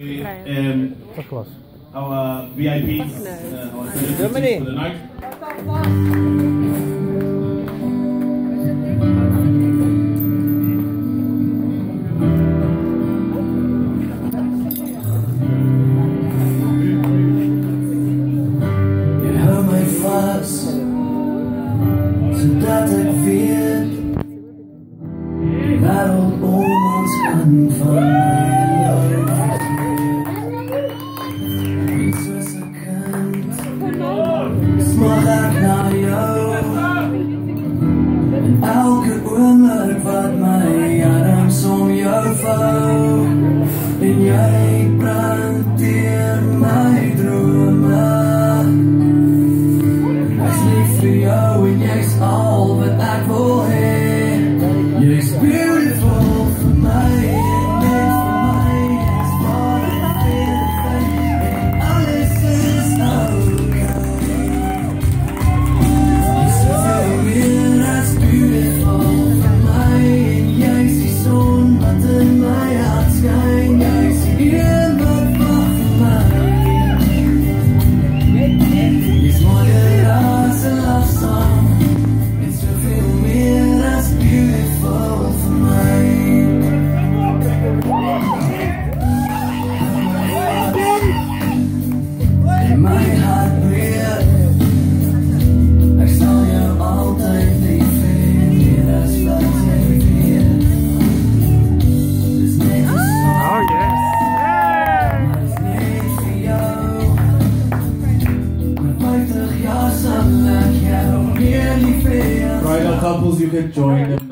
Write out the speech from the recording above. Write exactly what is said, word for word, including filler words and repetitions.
Um, our V I Ps, uh, our celebrities for the night. Je hört mij vast, zodat ik weet, waarom om ons kan van mij iets was gekend, smaak ik naar jou. En elke oomlik wat my arms om jou vou, en jy brand teen my drome. Vir jou en jy's al wat ek wil hê. Jy's beautiful vir my en net vir my. Jy's waar ek wil en alles is okay. Jy's soveel meer as beautiful vir my en jy's die son wat in my hart skyn. Jy's die een wat wag vir my. Jy's mooier as 'n love song. It's to feel me that's beautiful for me. In my heart breed, ek sal jou altyd lief hê. Dis wat ek weet. Dis net 'n song. Oh yes. Maar dis net vir jou. Maar vyftig jaar sal ek jou meer lief hê. Bridal couples, you can join them.